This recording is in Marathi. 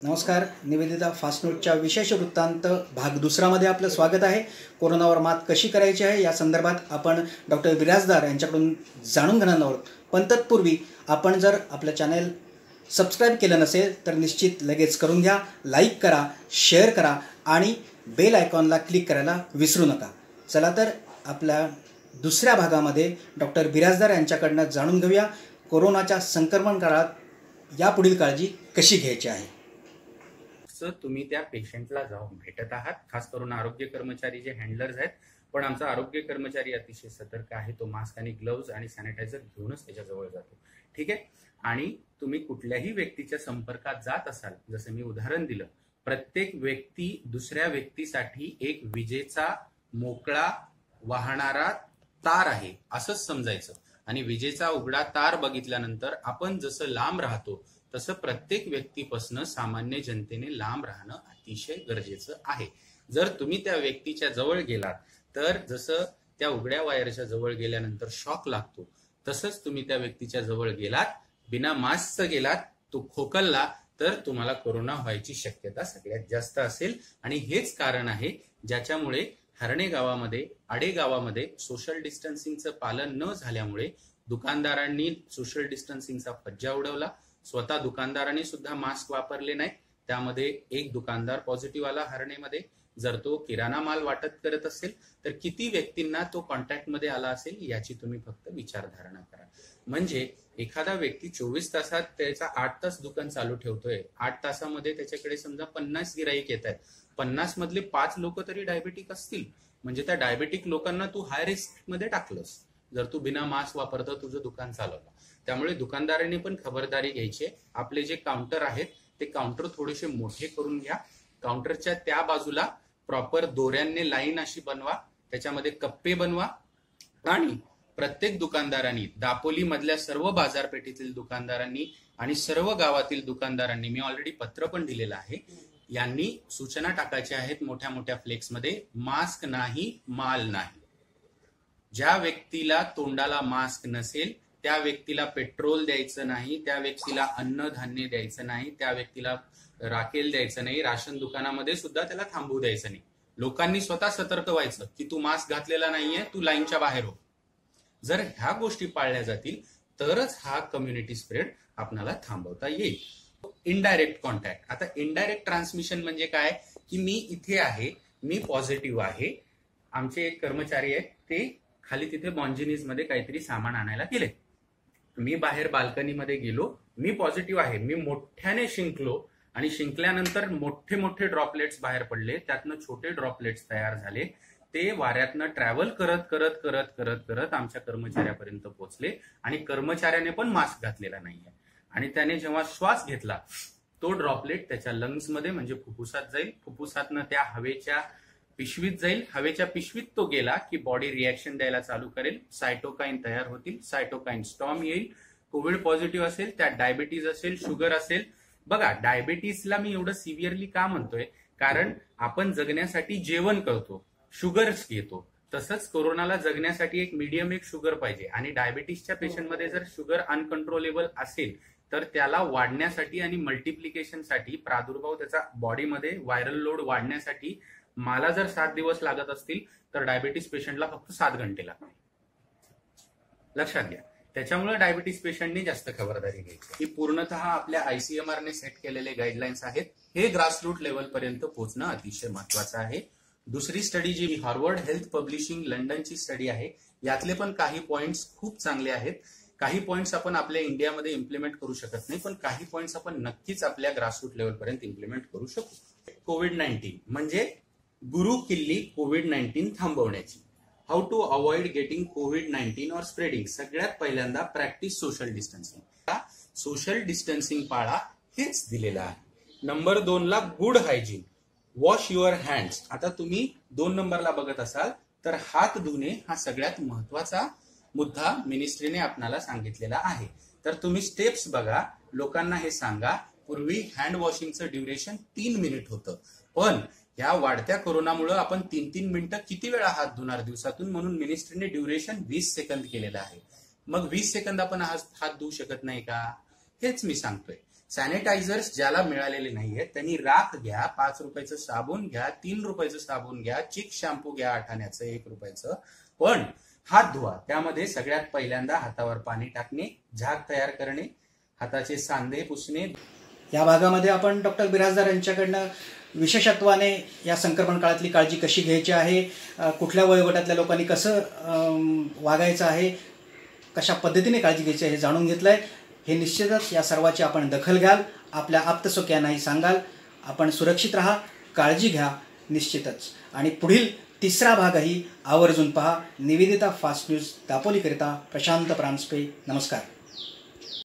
नमस्कार. निवेदिता फास्ट न्यूजच्या विशेष वृत्तांत भाग दुसरामध्ये आपलं स्वागत आहे. कोरोनावर मात कशी करायची आहे या संदर्भात आपण डॉक्टर बिराजदार यांच्याकडून जाणून घेणार आहोत. पण तत्पूर्वी आपण जर आपलं चॅनल सबस्क्राईब केलं नसेल तर निश्चित लगेच करून घ्या. लाईक करा, शेअर करा आणि बेल आयकॉनला क्लिक करायला विसरू नका. चला तर आपल्या दुसऱ्या भागामध्ये डॉक्टर बिराजदार यांच्याकडनं जाणून घेऊया कोरोनाच्या संक्रमण काळात यापुढील काळजी कशी घ्यायची आहे. तुम्ही त्या पेशंटला जाऊन भेटत आहात, खास करून आरोग्य कर्मचारी जे हँडलर्स आहेत. पण आमचा आरोग्य कर्मचारी अतिशय सतर्क आहे. तो मास्क आणि ग्लोव्ज आणि सॅनिटायझर घेऊनच त्याच्याजवळ जातो. ठीक आहे. आणि तुम्ही कुठल्याही व्यक्तीच्या संपर्कात जात असाल, जसं मी उदाहरण दिलं, प्रत्येक व्यक्ती दुसऱ्या व्यक्तीसाठी एक विजेचा मोकळा वाहणारा तार आहे असंच समजायचं. आणि विजेचा उघडा तार बघितल्यानंतर आपण जसं लांब राहतो तसं प्रत्येक व्यक्तीपासून सामान्य जनतेने लांब राहणं अतिशय गरजेचं आहे. जर तुम्ही त्या व्यक्तीच्या जवळ गेलात तर जसं त्या उघड्या वायरच्या जवळ गेल्यानंतर शॉक लागतो, तसंच तुम्ही त्या व्यक्तीच्या जवळ गेलात, बिना मास्कचं गेलात, तो खोकलला तर तुम्हाला कोरोना व्हायची शक्यता सगळ्यात जास्त असेल. आणि हेच कारण आहे ज्याच्यामुळे हरणे गावामध्ये, आडे गावामध्ये सोशल डिस्टन्सिंगचं पालन न झाल्यामुळे दुकानदारांनी सोशल डिस्टन्सिंगचा फज्जा उडवला. स्वतः दुकानदारांनी सुद्धा मास्क वापरले नाहीत. त्यामध्ये एक दुकानदार पॉझिटिव्ह आला हरणेमध्ये. जर तो किराणा माल वाटप करत असेल तर किती व्यक्तींना तो कॉन्टॅक्टमध्ये आला असेल याची तुम्ही फक्त विचारधारणा करा. म्हणजे एखादा व्यक्ती 24 तासात त्याचा 8 तास दुकान चालू ठेवतोय. 8 तासामध्ये त्याच्याकडे समजा 50 गिराईक येत आहेत. 50 मधले 5 लोक तरी डायबेटिक असतील. म्हणजे त्या डायबेटिक लोकांना तू हाय रिस्क मध्ये टाकलंस जर तू बिना मास्क वापरता तुझं दुकान चालवलं. त्यामुळे दुकानदारांनी पण खबरदारी घ्यायची. आपले जे काउंटर आहेत ते काउंटर थोडेसे मोठे करून घ्या. काउंटरच्या त्या बाजूला प्रॉपर दोऱ्यांनी लाईन अशी बनवा, त्याच्यामध्ये कप्पे बनवा. आणि प्रत्येक दुकानदारांनी, दापोली मधल्या सर्व बाजारपेठेतील दुकानदारांनी आणि सर्व गावातील दुकानदारांनी, मी ऑलरेडी पत्र पण दिलेलं आहे, यांनी सूचना टाकायच्या आहेत मोठ्या मोठ्या फ्लेक्समध्ये, मास्क नाही, माल नाही. ज्या व्यक्तीला तोंडाला मास्क नसेल त्या व्यक्तीला पेट्रोल द्यायचं नाही, त्या व्यक्तीला अन्नधान्य द्यायचं नाही, त्या व्यक्तीला राखेल द्यायचं नाही, राशन दुकानामध्ये सुद्धा त्याला थांबवू द्यायचं नाही. लोकांनी स्वतः सतर्क व्हायचं की तू मास्क घातलेला नाहीये, तू लाईनच्या बाहेर हो. जर ह्या गोष्टी पाळल्या जातील तरच हा कम्युनिटी स्प्रेड आपल्याला थांबवता येईल. Indirect contact. आता इनडायरेक्ट ट्रान्समिशन म्हणजे काय की मी इथे आहे, मी पॉझिटिव्ह आहे, आमचे एक कर्मचारी आहेत ते खाली तिथे बॉन्जिनीज मध्ये काहीतरी सामान आणायला गेले, मी बाहेर बाल्कनीमध्ये गेलो, मी पॉझिटिव्ह आहे, मी मोठ्याने शिंकलो आणि शिंकल्यानंतर मोठे मोठे ड्रॉपलेट्स बाहेर पडले, त्यातनं छोटे ड्रॉपलेट्स तयार झाले. ते वाऱ्यातनं ट्रॅव्हल करत करत करत करत करत आमच्या कर्मचाऱ्यापर्यंत पोहोचले. आणि कर्मचाऱ्याने पण मास्क घातलेला नाहीये. आणि त्याने जेव्हा श्वास घेतला तो ड्रॉपलेट त्याच्या लंग्समध्ये म्हणजे फुफ्फुसात जाईल, फुफ्फुसातनं त्या हवेच्या पिशवीत जाईल, हवेच्या पिशवीत तो गेला की बॉडी रिॲक्शन द्यायला चालू करेल, सायटोकाईन तयार होतील, सायटोकाईन स्टॉर्म येईल. कोविड पॉझिटिव्ह असेल, त्यात डायबिटीज असेल, शुगर असेल. बघा, डायबिटीसला मी एवढं सिव्हिअरली का म्हणतोय, कारण आपण जगण्यासाठी जेवण करतो, शुगर्स घेतो. तसंच कोरोनाला जगण्यासाठी एक मीडियम एक शुगर पाहिजे. आणि डायबिटीसच्या पेशंटमध्ये जर शुगर अनकंट्रोलेबल असेल तर त्याला वाढण्यासाठी आणि मल्टिप्लिकेशनसाठी, प्रादुर्भाव त्याचा बॉडीमध्ये व्हायरल लोड वाढण्यासाठी मला जर 7 दिवस लागत असतील तर डायबिटीस पेशंटला फक्त 7 घंटे लागतील. लक्षात घ्या. त्याच्यामुळे डायबिटीस पेशंटनी जास्त खबरदारी घ्यायची. ही पूर्णतः आपल्या ICMR सेट केलेले गाईडलाईन्स आहेत. हे ग्रासरूट लेवल पर्यंत पोहोचणं अतिशय महत्वाचं आहे. दुसरी स्टडी जी हार्वर्ड हेल्थ पब्लिशिंग लंडनची स्टडी आहे, यातले पण काही पॉइंट्स खूप चांगले आहेत. काही पॉइंट्स आपण आपल्या इंडियामध्ये इम्प्लिमेंट करू शकत नाही, पण काही पॉइंट्स आपण नक्कीच आपल्या ग्रासरूट लेवल पर्यंत इम्प्लिमेंट करू शकू. कोविड-19 म्हणजे गुरु किल्ली कोविड-19 थांबवण्याची. हाऊ टू अवॉइड गेटिंग कोविड-19 और स्प्रेडिंग. सगळ्यात पहिल्यांदा practice social distancing. Social distancing पाळा हेच दिलेलं आहे. नंबर 2 ला good hygiene, wash your hands. आता तुम्ही 2 नंबरला बघत असाल तर हात धुणे हा सगळ्यात महत्वाचा मुद्दा मिनिस्ट्रीने आपल्याला सांगितलेला आहे. तर तुम्ही स्टेप्स बघा, लोकांना हे सांगा. पूर्वी हँड वॉशिंगचं ड्युरेशन 3 मिनिट होतं, पण या वाढत्या कोरोनामुळे आपण 3-3 मिनिटं किती वेळा हात धुणार दिवसातून, म्हणून मिनिस्ट्रीने ड्युरेशन 20 सेकंद केलेलं आहे. मग 20 सेकंद आपण हात धुवू शकत नाही का? हेच मी सांगतोय. सॅनिटायझर्स ज्याला मिळालेले नाहीयेत त्यांनी राख घ्या, 5 रुपयाचं साबण घ्या, 3 रुपयाचं साबण घ्या, चिक शॅम्पू घ्या 8 आण्याचं 1 रुपयाचं, पण हात धुवा. त्यामध्ये सगळ्यात पहिल्यांदा हातावर पाणी टाकणे, झाग तयार करणे, हाताचे सांधे पुसणे. या भागामध्ये आपण डॉक्टर बिराजदार यांच्याकडनं विशेषत्वाने या संक्रमण काळातली काळजी कशी घ्यायची आहे, कुठल्या वयोगटातल्या लोकांनी कसं वागायचं आहे, कशा पद्धतीने काळजी घ्यायची आहे हे जाणून घेतलं आहे. हे निश्चितच या सर्वाची आपण दखल घ्याल, आपल्या आप्तसोक्यांनाही सांगाल. आपण सुरक्षित राहा, काळजी घ्या निश्चितच. आणि पुढील 3रा भागही आवर्जून पहा. निवेदिता फास्ट न्यूज दापोलीकरिता प्रशांत प्रांजपे. नमस्कार.